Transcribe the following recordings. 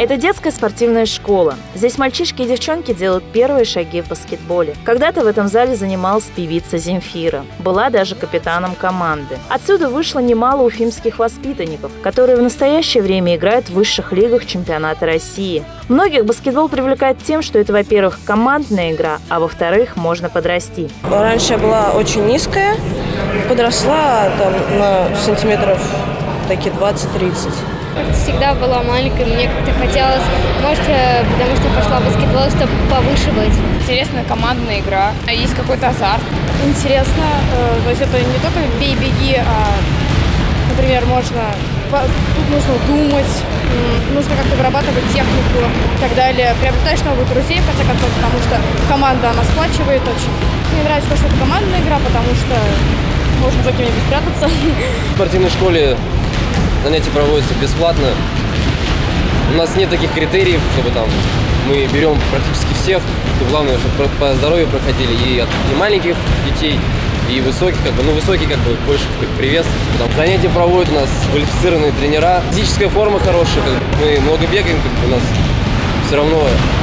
Это детская спортивная школа. Здесь мальчишки и девчонки делают первые шаги в баскетболе. Когда-то в этом зале занималась певица Земфира. Была даже капитаном команды. Отсюда вышло немало уфимских воспитанников, которые в настоящее время играют в высших лигах чемпионата России. Многих баскетбол привлекает тем, что это, во-первых, командная игра, а во-вторых, можно подрасти. Раньше я была очень низкая, подросла там на сантиметров такие 20-30. Всегда была маленькой, мне как-то хотелось, может, потому что пошла в баскетбол, чтобы повыше быть. Интересная командная игра, есть какой-то азарт. Интересно, то есть это не только бей-беги, а, например, тут нужно думать, нужно как-то вырабатывать технику и так далее. Приобретаешь новых друзей, в конце концов, потому что команда, она сплачивает очень. Мне нравится то, что это командная игра, потому что можно за кем-нибудь спрятаться. В спортивной школе занятия проводятся бесплатно. У нас нет таких критериев, чтобы там мы берем практически всех. Главное, чтобы по здоровью проходили и маленьких детей, и высоких, высокие больше приветствуются. Занятия проводят у нас квалифицированные тренера. Физическая форма хорошая, мы много бегаем, у нас все равно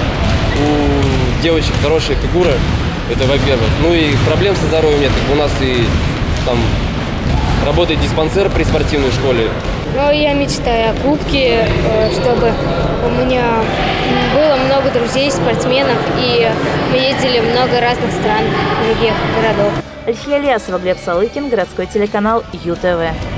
у девочек хорошая фигура, это во-первых. Ну и проблем со здоровьем нет, у нас и там работает диспансер при спортивной школе. Ну, я мечтаю о кубке, чтобы у меня было много друзей, спортсменов, и мы ездили в много разных стран, других городов. Альфия Ильясова, Глеб Салыкин, городской телеканал ЮТВ.